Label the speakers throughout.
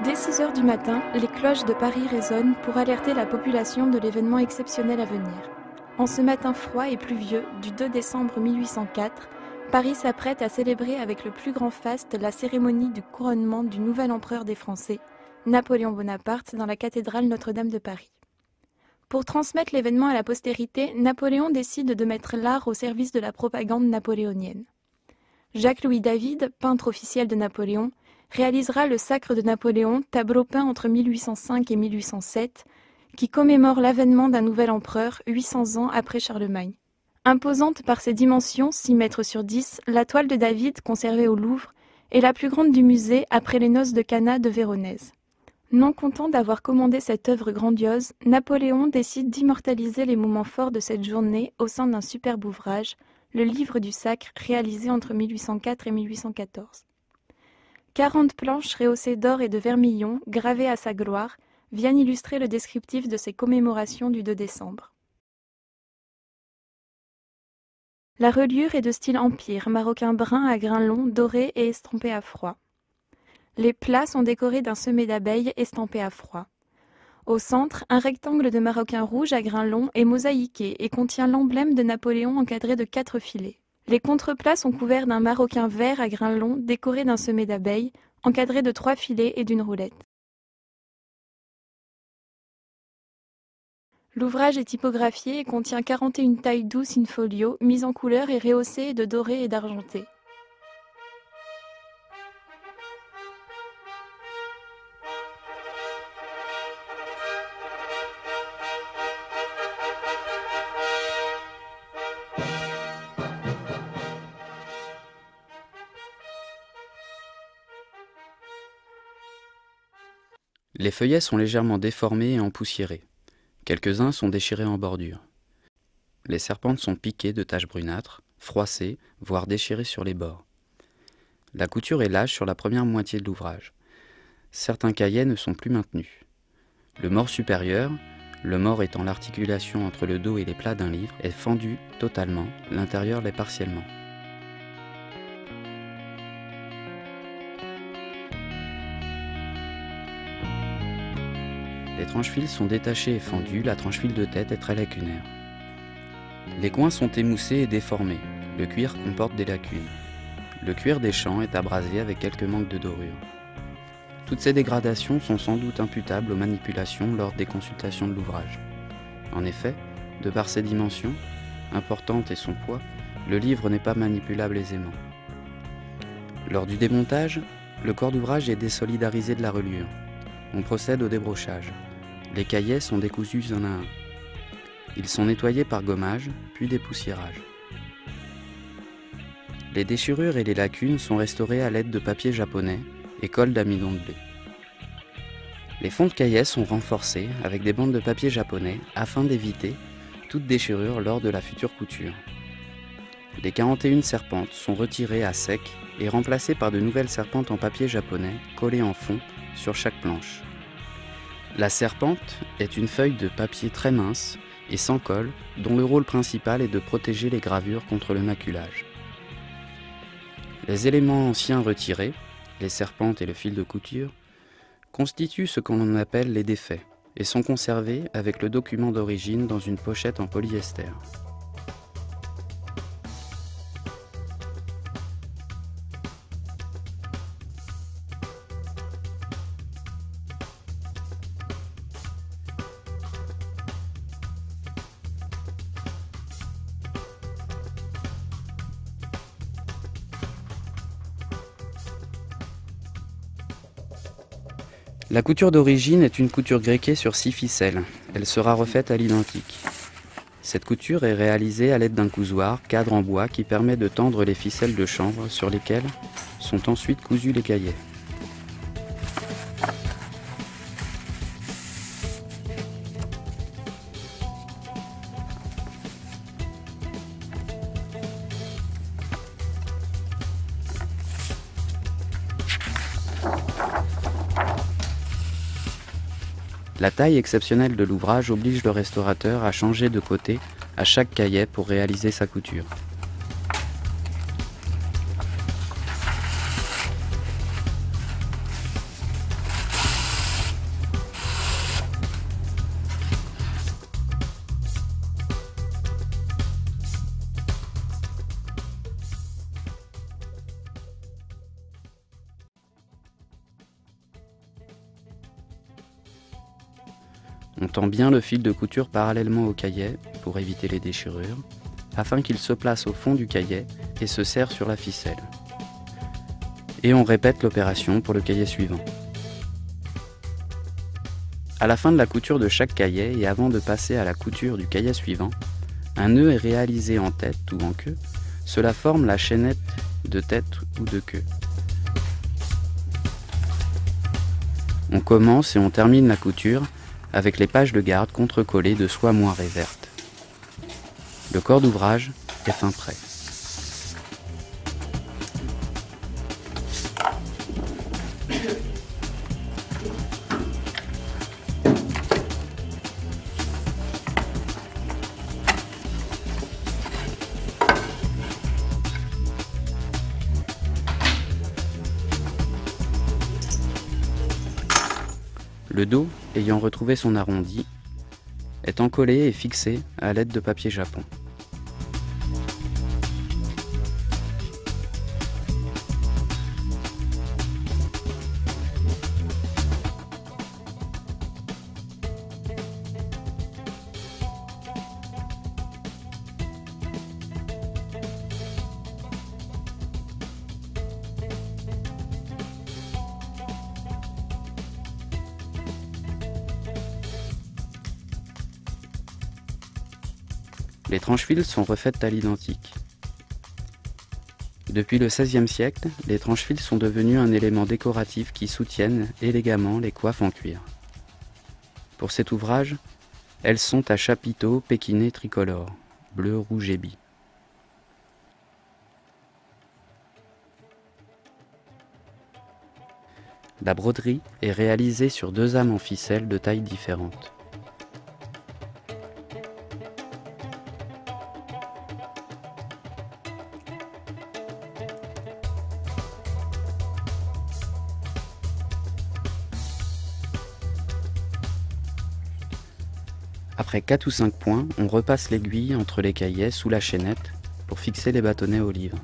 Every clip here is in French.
Speaker 1: Dès 6 heures du matin, les cloches de Paris résonnent pour alerter la population de l'événement exceptionnel à venir. En ce matin froid et pluvieux du 2 décembre 1804, Paris s'apprête à célébrer avec le plus grand faste la cérémonie du couronnement du nouvel empereur des Français, Napoléon Bonaparte, dans la cathédrale Notre-Dame de Paris. Pour transmettre l'événement à la postérité, Napoléon décide de mettre l'art au service de la propagande napoléonienne. Jacques-Louis David, peintre officiel de Napoléon, réalisera le Sacre de Napoléon, tableau peint entre 1805 et 1807, qui commémore l'avènement d'un nouvel empereur 800 ans après Charlemagne. Imposante par ses dimensions, 6 mètres sur 10, la toile de David, conservée au Louvre, est la plus grande du musée après les noces de Cana de Véronèse. Non content d'avoir commandé cette œuvre grandiose, Napoléon décide d'immortaliser les moments forts de cette journée au sein d'un superbe ouvrage, le Livre du Sacre, réalisé entre 1804 et 1814. 40 planches rehaussées d'or et de vermillon, gravées à sa gloire, viennent illustrer le descriptif de ces commémorations du 2 décembre. La reliure est de style empire, maroquin brun à grains longs, dorés et estampés à froid. Les plats sont décorés d'un semet d'abeilles estampé à froid. Au centre, un rectangle de maroquin rouge à grains longs est mosaïqué et contient l'emblème de Napoléon encadré de 4 filets. Les contreplats sont couverts d'un maroquin vert à grains longs décoré d'un semet d'abeilles, encadré de 3 filets et d'une roulette. L'ouvrage est typographié et contient 41 tailles douces in folio, mises en couleur et rehaussées de doré et d'argenté.
Speaker 2: Les feuillets sont légèrement déformés et empoussiérés. Quelques-uns sont déchirés en bordure. Les serpentes sont piquées de taches brunâtres, froissées, voire déchirées sur les bords. La couture est lâche sur la première moitié de l'ouvrage. Certains cahiers ne sont plus maintenus. Le mort supérieur, le mort étant l'articulation entre le dos et les plats d'un livre, est fendu totalement, l'intérieur l'est partiellement. Les tranches-fils sont détachées et fendues, la tranche-fil de tête est très lacunaire. Les coins sont émoussés et déformés, le cuir comporte des lacunes. Le cuir des champs est abrasé avec quelques manques de dorure. Toutes ces dégradations sont sans doute imputables aux manipulations lors des consultations de l'ouvrage. En effet, de par ses dimensions, importantes et son poids, le livre n'est pas manipulable aisément. Lors du démontage, le corps d'ouvrage est désolidarisé de la reliure. On procède au débrochage. Les cahiers sont décousus un à un. Ils sont nettoyés par gommage, puis dépoussiérage. Les déchirures et les lacunes sont restaurées à l'aide de papier japonais et colle d'amidon de blé. Les fonds de cahiers sont renforcés avec des bandes de papier japonais afin d'éviter toute déchirure lors de la future couture. Les 41 serpentes sont retirées à sec et remplacées par de nouvelles serpentes en papier japonais collées en fond sur chaque planche. La serpente est une feuille de papier très mince et sans colle, dont le rôle principal est de protéger les gravures contre le maculage. Les éléments anciens retirés, les serpentes et le fil de couture, constituent ce qu'on appelle les défaits et sont conservés avec le document d'origine dans une pochette en polyester. La couture d'origine est une couture greffée sur 6 ficelles. Elle sera refaite à l'identique. Cette couture est réalisée à l'aide d'un cousoir, cadre en bois, qui permet de tendre les ficelles de chanvre sur lesquelles sont ensuite cousus les cahiers. La taille exceptionnelle de l'ouvrage oblige le restaurateur à changer de côté à chaque cahier pour réaliser sa couture. On tend bien le fil de couture parallèlement au caillet pour éviter les déchirures, afin qu'il se place au fond du caillet et se serre sur la ficelle. Et on répète l'opération pour le caillet suivant. À la fin de la couture de chaque caillet et avant de passer à la couture du caillet suivant, un nœud est réalisé en tête ou en queue. Cela forme la chaînette de tête ou de queue. On commence et on termine la couture avec les pages de garde contre-collées de soie moirée verte. Le corps d'ouvrage est fin prêt. Le dos, ayant retrouvé son arrondi, est encollé et fixé à l'aide de papier japon. Les tranches-fils sont refaites à l'identique. Depuis le XVIe siècle, les tranches-fils sont devenus un élément décoratif qui soutiennent élégamment les coiffes en cuir. Pour cet ouvrage, elles sont à chapiteaux pékinais tricolores, bleu, rouge et bi. La broderie est réalisée sur 2 âmes en ficelle de tailles différentes. Après 4 ou 5 points, on repasse l'aiguille entre les caillets sous la chaînette pour fixer les bâtonnets au livre.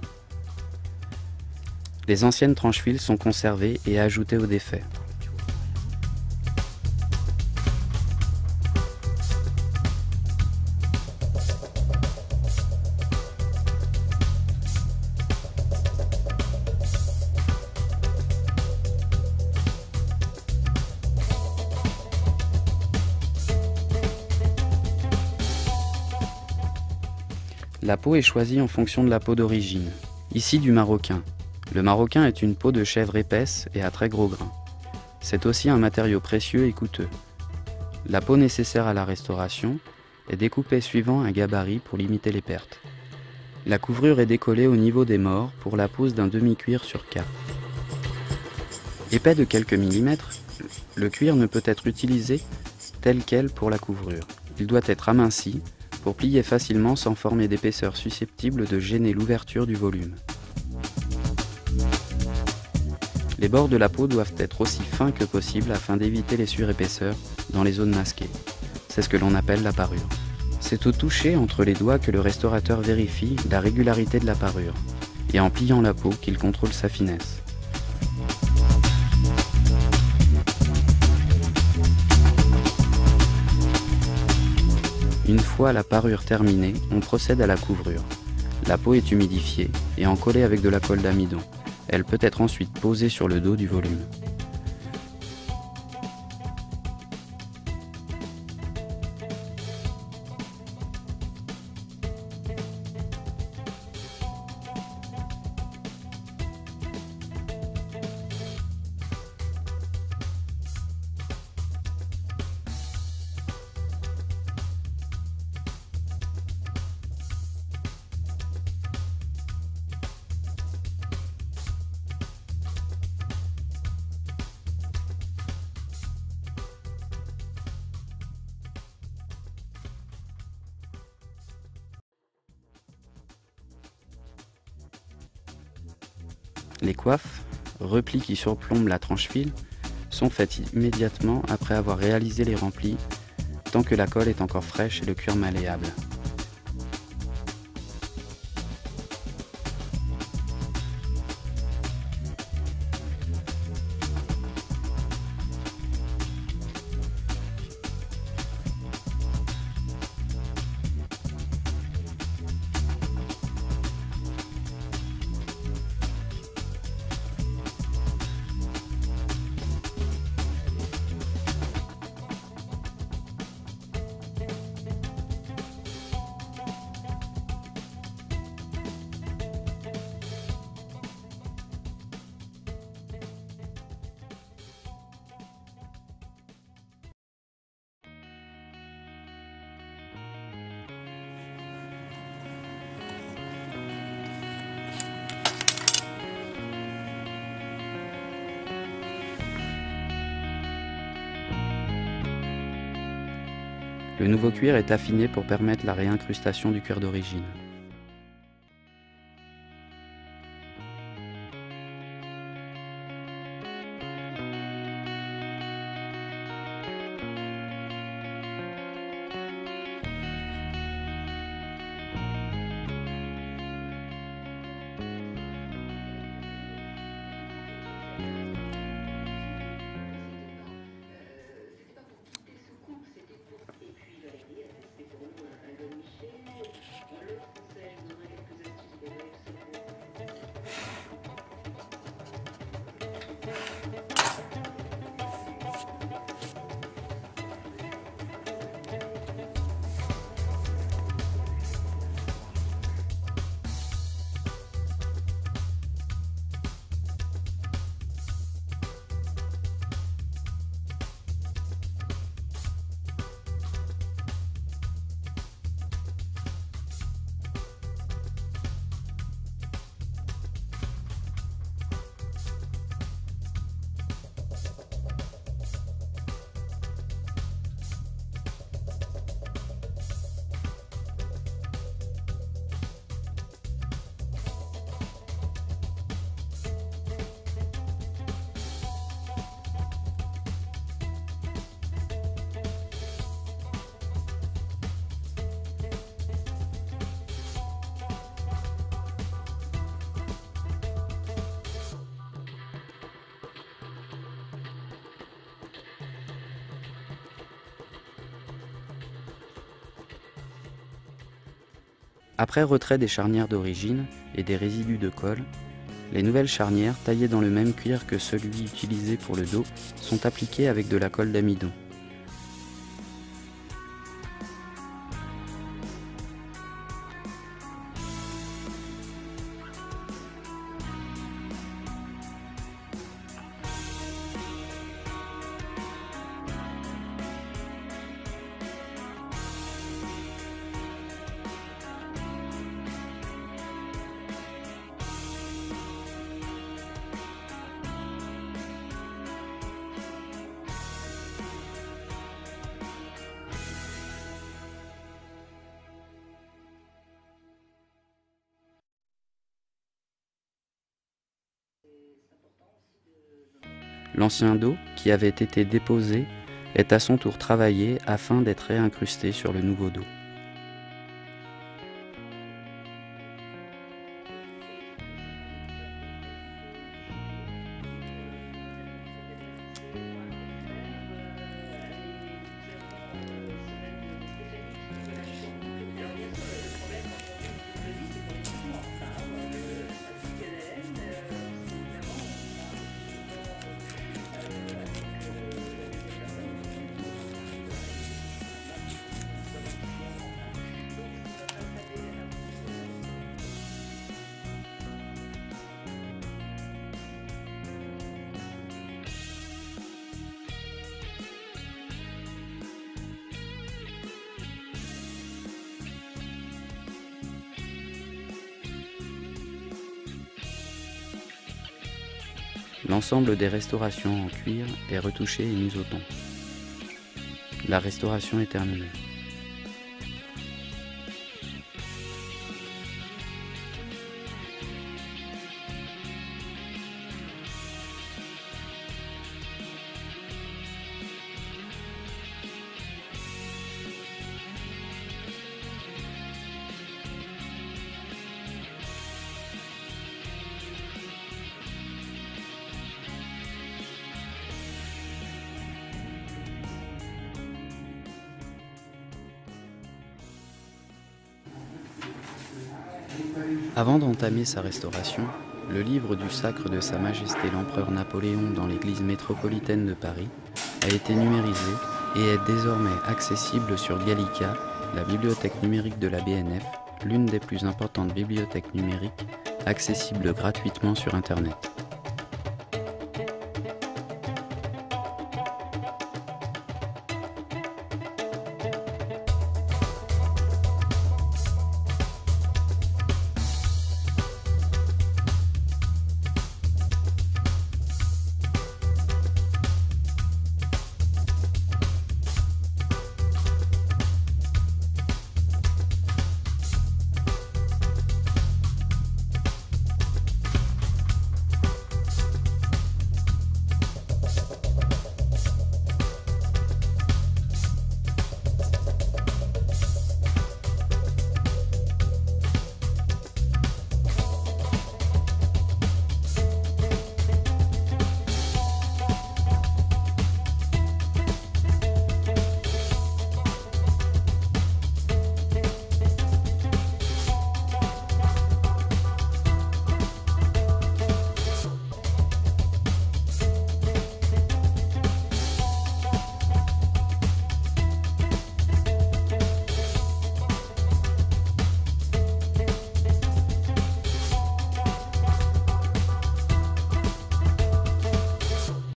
Speaker 2: Les anciennes tranches-fils sont conservées et ajoutées au défait. La peau est choisie en fonction de la peau d'origine, ici du maroquin. Le maroquin est une peau de chèvre épaisse et à très gros grains. C'est aussi un matériau précieux et coûteux. La peau nécessaire à la restauration est découpée suivant un gabarit pour limiter les pertes. La couvrure est décollée au niveau des mors pour la pose d'un demi-cuir sur cap. Épais de quelques millimètres, le cuir ne peut être utilisé tel quel pour la couvrure. Il doit être aminci pour plier facilement sans former d'épaisseur susceptible de gêner l'ouverture du volume. Les bords de la peau doivent être aussi fins que possible afin d'éviter les surépaisseurs dans les zones masquées. C'est ce que l'on appelle la parure. C'est au toucher entre les doigts que le restaurateur vérifie la régularité de la parure, et en pliant la peau qu'il contrôle sa finesse. Une fois la parure terminée, on procède à la couvrure. La peau est humidifiée et encollée avec de la colle d'amidon. Elle peut être ensuite posée sur le dos du volume. Les coiffes, replis qui surplombent la tranche-fil, sont faites immédiatement après avoir réalisé les remplis, tant que la colle est encore fraîche et le cuir malléable. Le nouveau cuir est affiné pour permettre la réincrustation du cuir d'origine. Après retrait des charnières d'origine et des résidus de colle, les nouvelles charnières, taillées dans le même cuir que celui utilisé pour le dos, sont appliquées avec de la colle d'amidon. L'ancien dos, qui avait été déposé, est à son tour travaillé afin d'être réincrusté sur le nouveau dos. L'ensemble des restaurations en cuir est retouché et mis au ton. La restauration est terminée. Avant d'entamer sa restauration, le livre du sacre de Sa Majesté l'Empereur Napoléon dans l'église métropolitaine de Paris a été numérisé et est désormais accessible sur Gallica, la bibliothèque numérique de la BNF, l'une des plus importantes bibliothèques numériques, accessible gratuitement sur Internet.